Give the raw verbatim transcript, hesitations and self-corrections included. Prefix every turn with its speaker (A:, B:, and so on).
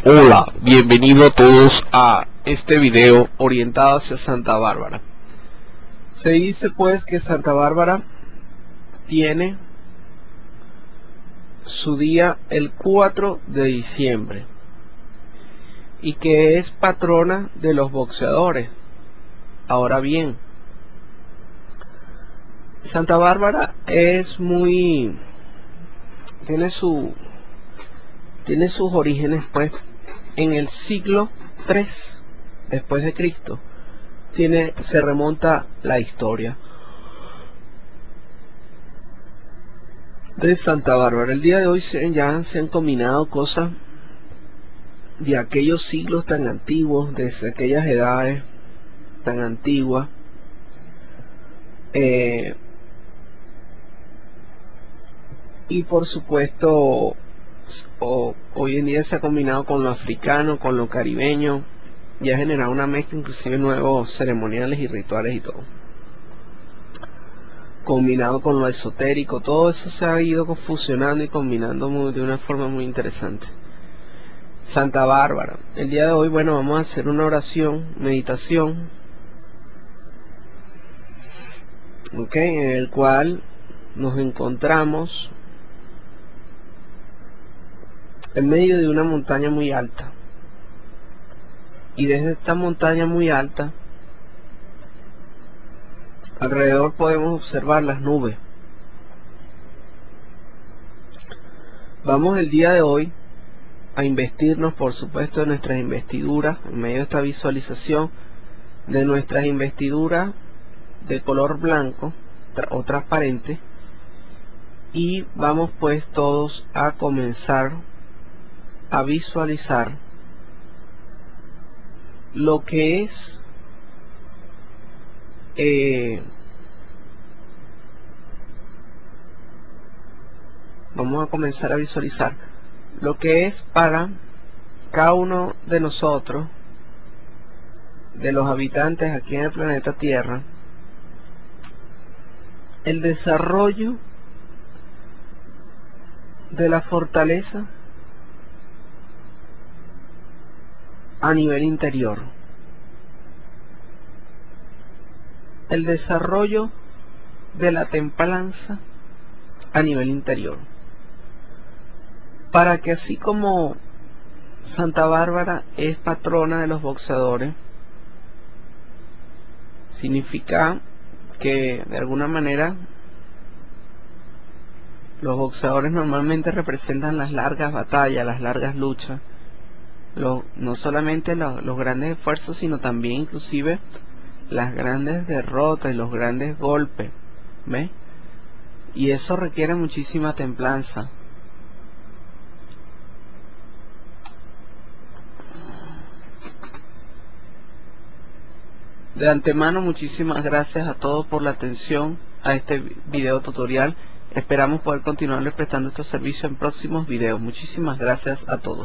A: Hola, bienvenido a todos a este video orientado hacia Santa Bárbara. Se dice pues que Santa Bárbara tiene su día el cuatro de diciembre y que es patrona de los boxeadores. Ahora bien, Santa Bárbara es muy tiene su tiene sus orígenes pues en el siglo tres después de Cristo. Tiene se remonta la historia de Santa Bárbara. El día de hoy se, ya se han combinado cosas de aquellos siglos tan antiguos, desde aquellas edades tan antiguas, eh, y por supuesto o, hoy en día se ha combinado con lo africano, con lo caribeño, y ha generado una mezcla, inclusive nuevos ceremoniales y rituales y todo, combinado con lo esotérico. Todo eso se ha ido fusionando y combinando muy, de una forma muy interesante. Santa Bárbara, el día de hoy, bueno, vamos a hacer una oración, meditación, ok, en el cual nos encontramos en medio de una montaña muy alta, y desde esta montaña muy alta alrededor podemos observar las nubes. Vamos el día de hoy a investirnos, por supuesto, de nuestras investiduras, en medio de esta visualización, de nuestras investiduras de color blanco o transparente, y vamos pues todos a comenzar a visualizar lo que es eh, vamos a comenzar a visualizar lo que es para cada uno de nosotros, de los habitantes aquí en el planeta Tierra, el desarrollo de la fortaleza a nivel interior, el desarrollo de la templanza a nivel interior, para que así como Santa Bárbara es patrona de los boxeadores, significa que de alguna manera los boxeadores normalmente representan las largas batallas, las largas luchas, Lo, no solamente lo, los grandes esfuerzos, sino también inclusive las grandes derrotas y los grandes golpes, ¿ves? Y eso requiere muchísima templanza. De antemano, muchísimas gracias a todos por la atención a este video tutorial. Esperamos poder continuarles prestando estos servicios en próximos videos. Muchísimas gracias a todos.